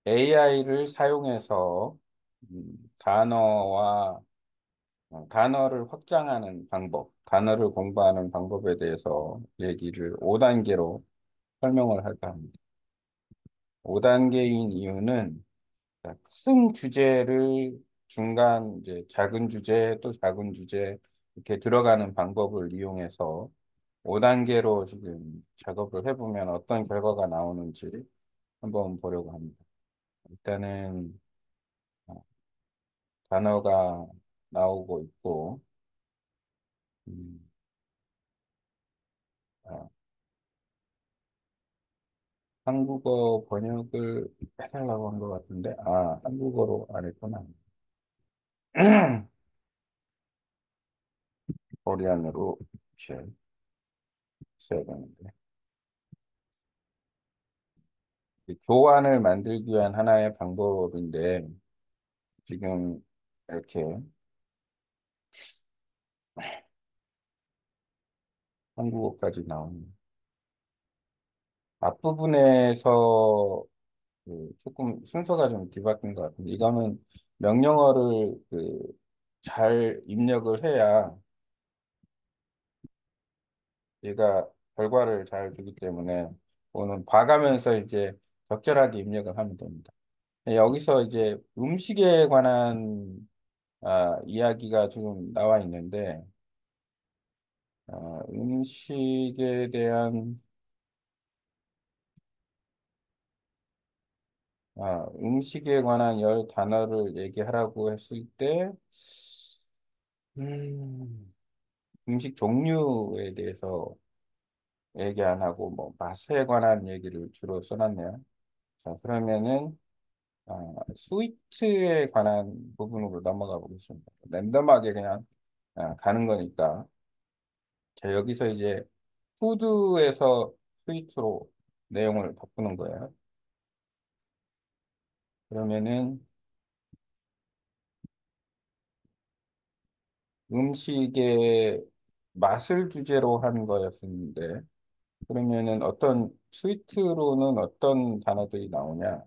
AI를 사용해서 단어를 확장하는 방법, 단어를 공부하는 방법에 대해서 얘기를 5단계로 설명을 할까 합니다. 5단계인 이유는 큰 주제를 중간 이제 작은 주제 또 작은 주제 이렇게 들어가는 방법을 이용해서 5단계로 지금 작업을 해보면 어떤 결과가 나오는지 한번 보려고 합니다. 일단은 어, 단어가 나오고 있고, 음, 어, 한국어 번역을 해달라고 한 것 같은데, 한국어로 안 했구나. 코리안으로 이렇게 써야 되는데. 이 교환을 만들기 위한 하나의 방법인데, 지금 이렇게 한국어까지 나오는 앞부분에서 조금 순서가 좀 뒤바뀐 것 같은데, 이거는 명령어를 잘 입력을 해야 얘가 결과를 잘 주기 때문에, 오는 봐가면서 이제 적절하게 입력을 하면 됩니다. 여기서 이제 음식에 관한 이야기가 지금 나와 있는데, 음식에 대한 음식에 관한 10단어를 얘기하라고 했을 때, 음, 음식 종류에 대해서 얘기 안 하고, 뭐, 맛에 관한 얘기를 주로 써놨네요. 자, 그러면은, 스위트에 관한 부분으로 넘어가 보겠습니다. 랜덤하게 그냥 가는 거니까. 자, 여기서 이제 푸드에서 스위트로 내용을 바꾸는 거예요. 그러면은 음식의 맛을 주제로 한 거였는데, 그러면은 어떤 스위트로는 어떤 단어들이 나오냐?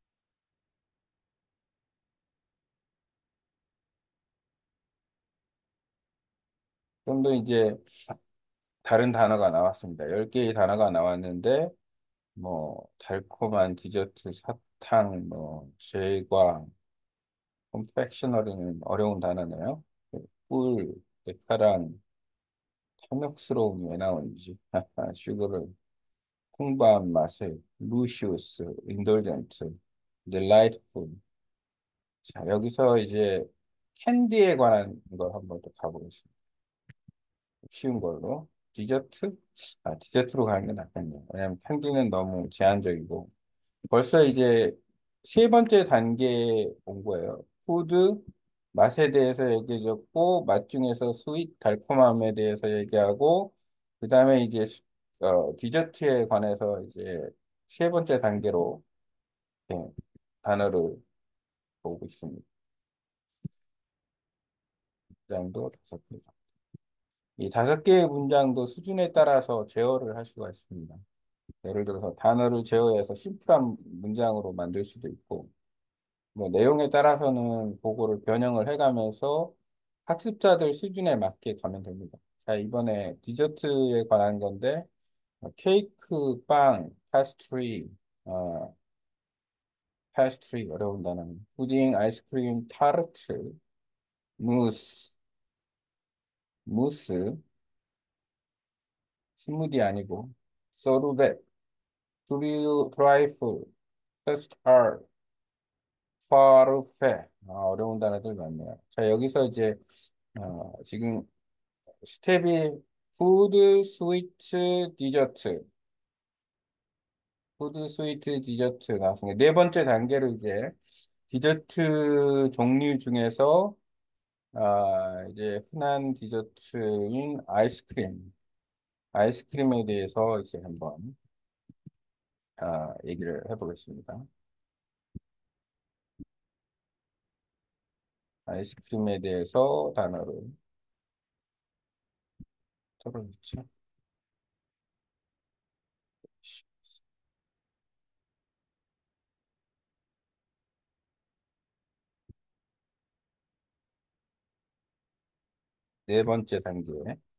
좀 더 이제 다른 단어가 나왔습니다. 10개의 단어가 나왔는데, 뭐, 달콤한 디저트, 사탕, 뭐, 제과, 콤팩셔너리는 어려운 단어네요. 꿀, 데카랑, 탐욕스러움이 왜 나오는지, 슈거를, 풍부한 맛을, 루시우스, 인돌전트, 딜라이트풀. 자, 여기서 이제 캔디에 관한 걸 한번 또 가보겠습니다. 쉬운 걸로. 디저트? 디저트로 가는 게 낫겠네요. 왜냐하면 캔디는 너무 제한적이고. 벌써 이제 세 번째 단계에 온 거예요. 푸드, 맛에 대해서 얘기해줬고, 맛 중에서 스윗, 달콤함에 대해서 얘기하고, 그 다음에 이제 디저트에 관해서 이제 세 번째 단계로 단어를 보고 있습니다. 문장도 5개. 이 5개의 문장도 수준에 따라서 제어를 할 수가 있습니다. 예를 들어서 단어를 제어해서 심플한 문장으로 만들 수도 있고, 뭐 내용에 따라서는 그거를 변형을 해가면서 학습자들 수준에 맞게 가면 됩니다. 자, 이번에 디저트에 관한 건데, 케이크, 빵, 파스트리 어려운 단어, 푸딩, 아이스크림, 타르트, 무스, 무스, 스무디 아니고, 소르베, 트라이플, 커스터드, 파르페. 어려운 단어들 많네요. 자, 여기서 이제 지금 스텝이 푸드, 스위트, 디저트, 푸드, 스위트, 디저트 나왔습니다. 네 번째 단계로 이제 디저트 종류 중에서 이제 흔한 디저트인 아이스크림에 대해서 이제 한번 얘기를 해보겠습니다. 아이스크림에 대해서 단어를 들어보죠. 네 번째 단계.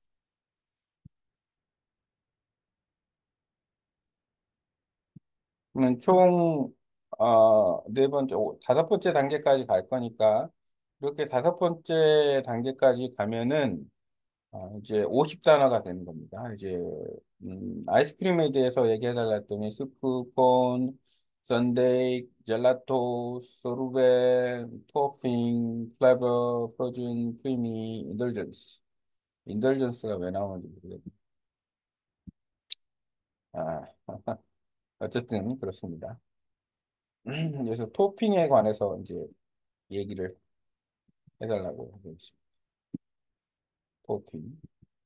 그러면 총, 네 번째, 다섯 번째 단계까지 갈 거니까, 이렇게 다섯 번째 단계까지 가면은, 이제 50단어가 되는 겁니다. 이제, 아이스크림에 대해서 얘기해달라 했더니, 스프, 콘, 선데이, 젤라토, 소르베, 토핑, 플레버, 프로즌, 크리미, 인덜전스. 인덜전스가 왜 나오는지 모르겠네. 아, 어쨌든 그렇습니다. 그래서 토핑에 관해서 이제 얘기를 해달라고 하고 있습니다. 토핑.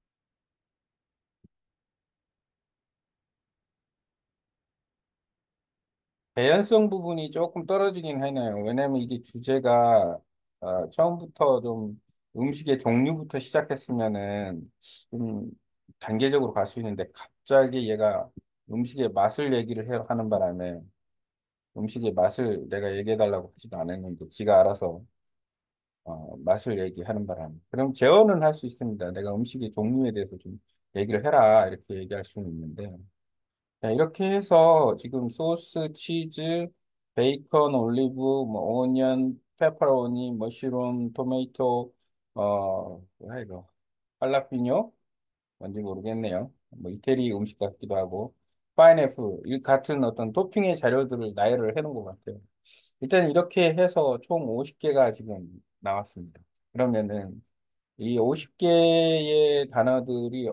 개연성 부분이 조금 떨어지긴 하네요. 왜냐면 이게 주제가 처음부터 좀 음식의 종류부터 시작했으면은 좀 단계적으로 갈 수 있는데 갑자기 얘가 음식의 맛을 얘기를 하는 바람에 음식의 맛을 내가 얘기해달라고 하지도 않았는데 지가 알아서 맛을 얘기하는 바람에 그럼 재현은 할 수 있습니다. 내가 음식의 종류에 대해서 좀 얘기를 해라 이렇게 얘기할 수는 있는데 네, 이렇게 해서 지금 소스, 치즈, 베이컨, 올리브, 뭐 오니언, 페퍼로니, 머쉬룸, 토마토, 뭐야 이거, 할라피뇨? 뭔지 모르겠네요. 뭐 이태리 음식 같기도 하고, 파인애플, 이 같은 어떤 토핑의 자료들을 나열을 해놓은 것 같아요. 일단 이렇게 해서 총 50개가 지금 나왔습니다. 그러면은 이 50개의 단어들이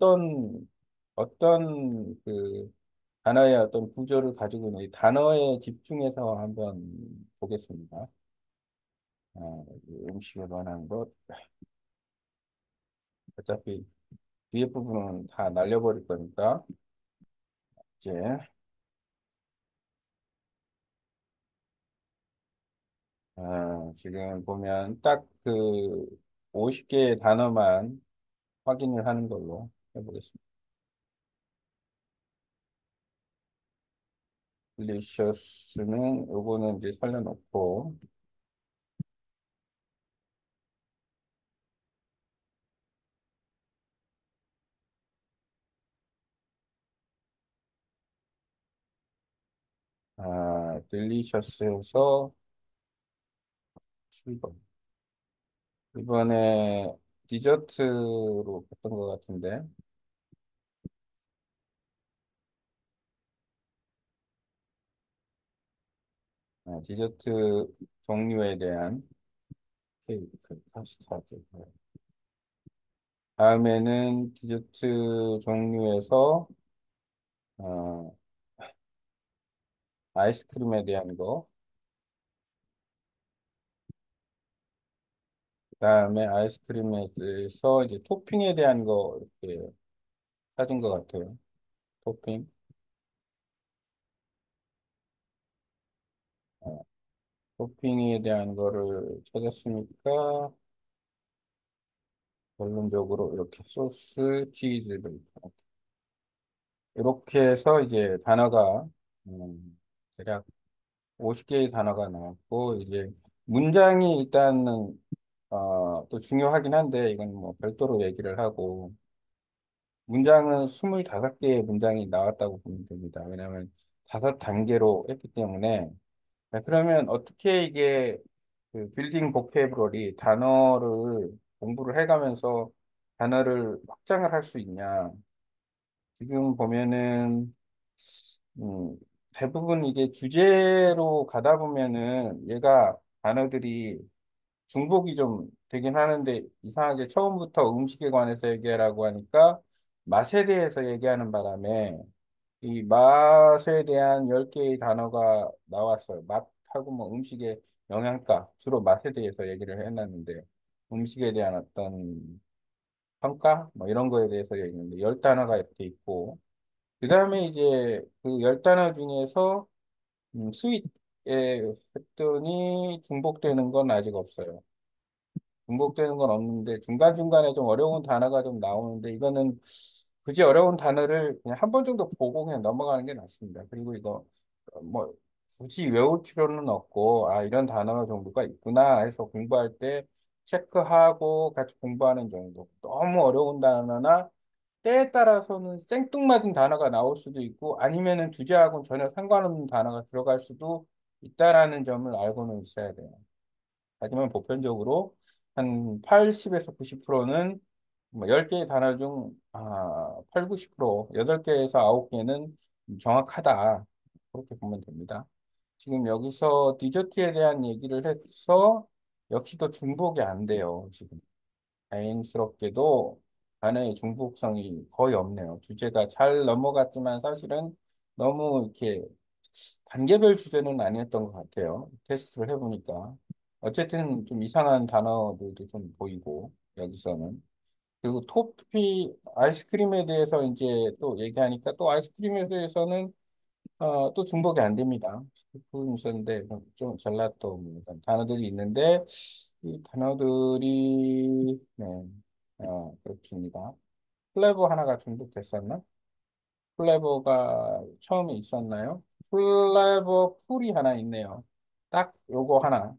어떤 그 단어의 어떤 구조를 가지고 있는 이 단어에 집중해서 한번 보겠습니다. 이 음식에 관한 것. 어차피 뒤에 부분은 다 날려버릴 거니까, 이제, 지금 보면 딱 그 50개의 단어만 확인을 하는 걸로 해보겠습니다. delicious는 요거는 이제 살려놓고, delicious에서 7번. 이번에 디저트로 봤던 것 같은데, 디저트 종류에 대한 케이크, 카스타드. 다음에는 디저트 종류에서 어, 아이스크림에 대한 거. 그다음에 아이스크림에 대해서 이제 토핑에 대한 거 이렇게 찾은 것 같아요. 토핑. 어, 토핑에 대한 거를 찾았으니까 결론적으로 이렇게 소스, 치즈, 베이컨. 이렇게 해서 이제 단어가 대략 50개의 단어가 나왔고 이제 문장이 일단은 또 중요하긴 한데 이건 뭐 별도로 얘기를 하고 문장은 25개의 문장이 나왔다고 보면 됩니다. 왜냐하면 다섯 단계로 했기 때문에 그러면 어떻게 이게 그 빌딩 보캐브러리 단어를 공부를 해가면서 단어를 확장을 할 수 있냐? 지금 보면은 대부분 이게 주제로 가다 보면은 얘가 단어들이 중복이 좀 되긴 하는데 이상하게 처음부터 음식에 관해서 얘기하라고 하니까 맛에 대해서 얘기하는 바람에 이 맛에 대한 10개의 단어가 나왔어요. 맛하고 뭐 음식의 영양가, 주로 맛에 대해서 얘기를 해놨는데 음식에 대한 어떤 평가? 뭐 이런 거에 대해서 얘기했는데 10단어가 이렇게 있고 그 다음에 이제 그 10단어 중에서 스윗에 했더니 중복되는 건 아직 없어요. 중복되는 건 없는데 중간중간에 좀 어려운 단어가 좀 나오는데 이거는 굳이 어려운 단어를 그냥 한 번 정도 보고 그냥 넘어가는 게 낫습니다. 그리고 이거 뭐 굳이 외울 필요는 없고 아 이런 단어 정도가 있구나 해서 공부할 때 체크하고 같이 공부하는 정도. 너무 어려운 단어나 때에 따라서는 생뚱맞은 단어가 나올 수도 있고 아니면은 주제하고는 전혀 상관없는 단어가 들어갈 수도 있다라는 점을 알고는 있어야 돼요. 하지만 보편적으로 한 80에서 90%는 뭐 10개의 단어 중 8, 90%, 8개에서 9개는 정확하다. 그렇게 보면 됩니다. 지금 여기서 디저트에 대한 얘기를 해서 역시 더 중복이 안 돼요. 지금 다행스럽게도 단어의 중복성이 거의 없네요. 주제가 잘 넘어갔지만 사실은 너무 이렇게 단계별 주제는 아니었던 것 같아요. 테스트를 해보니까. 어쨌든 좀 이상한 단어들도 좀 보이고, 여기서는. 그리고 토피, 아이스크림에 대해서 이제 또 얘기하니까 또 아이스크림에 대해서는 또 중복이 안 됩니다. 부분 있었는데 좀 젤라또 뭐 이런 단어들이 있는데 이 단어들이 네, 그렇습니다. 플레버 하나가 중복됐었나? 플레버가 처음에 있었나요? 플레버 풀이 하나 있네요. 딱 요거 하나.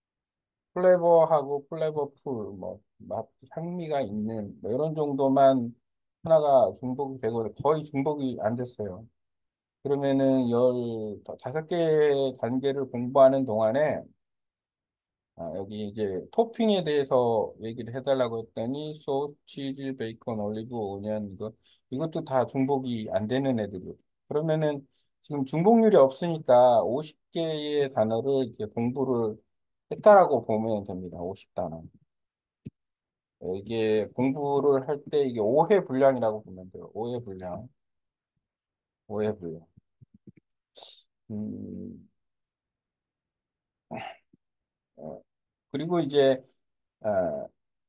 플레버하고 플레버 풀, 뭐, 맛, 향미가 있는, 뭐 이런 정도만 하나가 중복이 되고 거의 중복이 안 됐어요. 그러면은 15개 단계를 공부하는 동안에 여기 이제 토핑에 대해서 얘기를 해달라고 했더니 치즈, 베이컨, 올리브, 오니언 이것도 다 중복이 안 되는 애들이요. 그러면은 지금 중복률이 없으니까 50개의 단어를 이렇게 공부를 했다라고 보면 됩니다. 50단어. 이게 공부를 할 때 이게 오해 분량이라고 보면 돼요. 오해 분량. 오해 분량. 음, 어, 그리고 이제 어,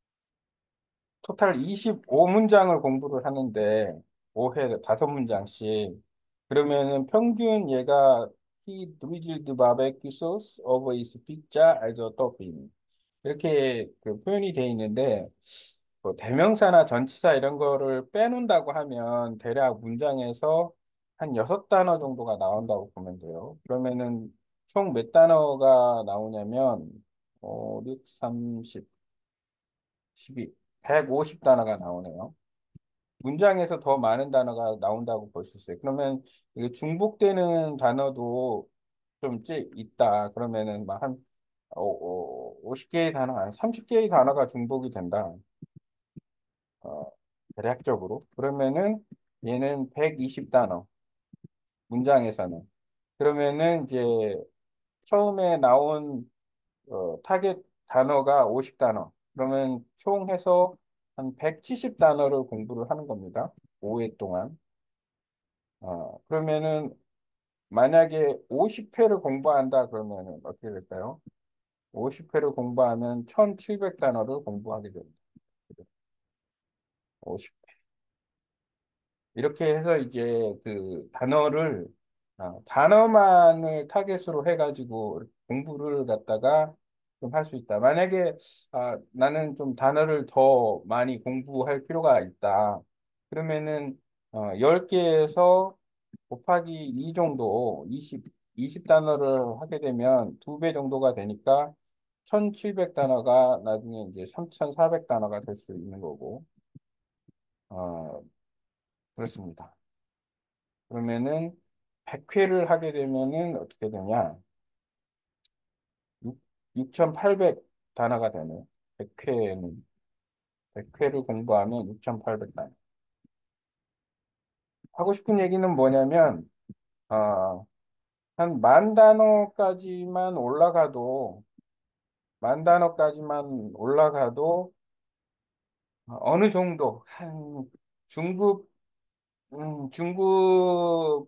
토탈 25문장을 공부를 하는데 5회 5문장씩 그러면은 평균 얘가 He drizzled barbecue sauce over his pizza as a topping 이렇게 그 표현이 돼 있는데 뭐 대명사나 전치사 이런 거를 빼놓는다고 하면 대략 문장에서 한 6단어 정도가 나온다고 보면 돼요. 그러면은 총 몇 단어가 나오냐면 6, 30, 12, 150단어가 나오네요. 문장에서 더 많은 단어가 나온다고 볼 수 있어요. 그러면 이게 중복되는 단어도 좀 있다. 그러면은 막 한 50개의 단어, 아니 30개의 단어가 중복이 된다. 어, 대략적으로. 그러면은 얘는 120단어, 문장에서는. 그러면은 이제 처음에 나온 타겟 단어가 50단어. 그러면 총 해서 한 170단어를 공부를 하는 겁니다. 5회 동안. 그러면은 만약에 50회를 공부한다 그러면은 어떻게 될까요? 50회를 공부하면 1700단어를 공부하게 됩니다. 50. 이렇게 해서 이제 그 단어를 단어만을 타겟으로 해가지고 공부를 갖다가 좀 할 수 있다. 만약에 나는 좀 단어를 더 많이 공부할 필요가 있다. 그러면은 10개에서 곱하기 2 정도 20 단어를 하게 되면 2배 정도가 되니까 1700단어가 나중에 이제 3400단어가 될 수 있는 거고 어, 그렇습니다. 그러면은 100회를 하게 되면은 어떻게 되냐? 6800 단어가 되네. 100회는 100회를 공부하면 6800 단어. 하고 싶은 얘기는 뭐냐면 한 10,000단어까지만 올라가도 10,000단어까지만 올라가도 어느 정도 한 중급 중급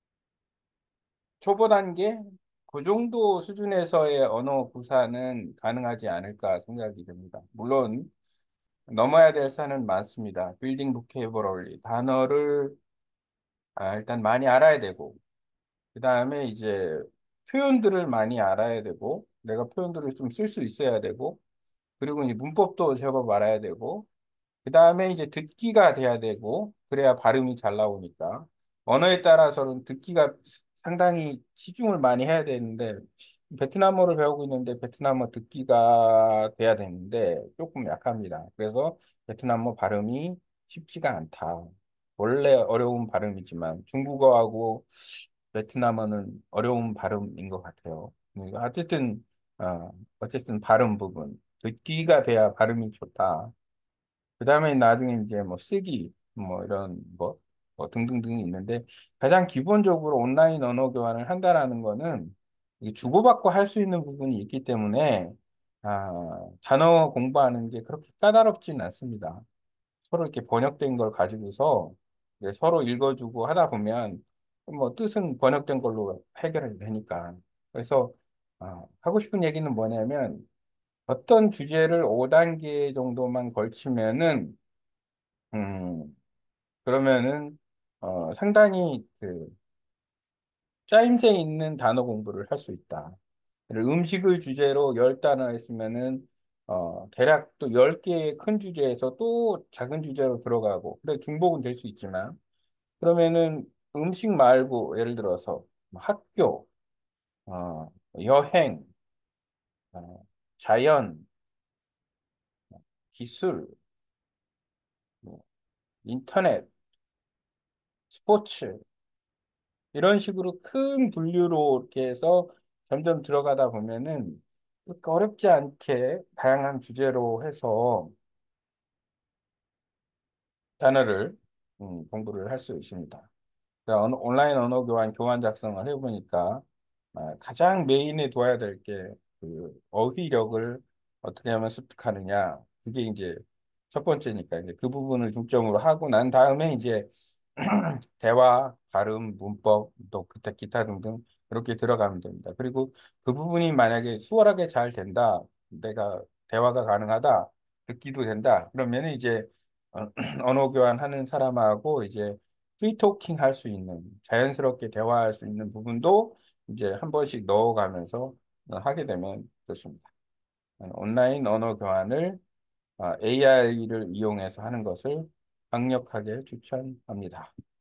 초보 단계 그 정도 수준에서의 언어 구사는 가능하지 않을까 생각이 듭니다. 물론 넘어야 될 산은 많습니다. 빌딩 보케이버럴리 단어를 일단 많이 알아야 되고 그 다음에 이제 표현들을 많이 알아야 되고 내가 표현들을 좀 쓸 수 있어야 되고 그리고 이제 문법도 제법 알아야 되고 그 다음에 이제 듣기가 돼야 되고 그래야 발음이 잘 나오니까 언어에 따라서는 듣기가 상당히 치중을 많이 해야 되는데 베트남어를 배우고 있는데 베트남어 듣기가 돼야 되는데 조금 약합니다. 그래서 베트남어 발음이 쉽지가 않다. 원래 어려운 발음이지만 중국어하고 베트남어는 어려운 발음인 것 같아요. 어쨌든 어쨌든 발음 부분 듣기가 돼야 발음이 좋다. 그다음에 나중에 이제 뭐 쓰기 뭐 이런 뭐 등등등이 있는데 가장 기본적으로 온라인 언어 교환을 한다라는 거는 이게 주고받고 할 수 있는 부분이 있기 때문에 단어 공부하는 게 그렇게 까다롭지는 않습니다. 서로 이렇게 번역된 걸 가지고서 이제 서로 읽어주고 하다 보면 뭐 뜻은 번역된 걸로 해결이 되니까. 그래서 하고 싶은 얘기는 뭐냐면 어떤 주제를 5단계 정도만 걸치면은 음, 그러면은 상당히 그 짜임새 있는 단어 공부를 할 수 있다. 음식을 주제로 10단어 했으면은 대략 또 10개의 큰 주제에서 또 작은 주제로 들어가고 그래 중복은 될 수 있지만 그러면은 음식 말고 예를 들어서 뭐 학교, 어, 여행, 어, 자연, 기술, 뭐, 인터넷, 스포츠 이런 식으로 큰 분류로 이렇게 해서 점점 들어가다 보면은 그렇게 어렵지 않게 다양한 주제로 해서 단어를 공부를 할 수 있습니다. 그러니까 온라인 언어 교환 작성을 해보니까 가장 메인에 둬야 될 게 그 어휘력을 어떻게 하면 습득하느냐. 그게 이제 첫 번째니까 이제 그 부분을 중점으로 하고 난 다음에 이제 대화, 발음, 문법, 또 기타 등등 이렇게 들어가면 됩니다. 그리고 그 부분이 만약에 수월하게 잘 된다, 내가 대화가 가능하다, 듣기도 된다, 그러면 이제 언어 교환하는 사람하고 이제 프리 토킹 할 수 있는 자연스럽게 대화할 수 있는 부분도 이제 한 번씩 넣어가면서 하게 되면 좋습니다. 온라인 언어 교환을 AI를 이용해서 하는 것을 강력하게 추천합니다.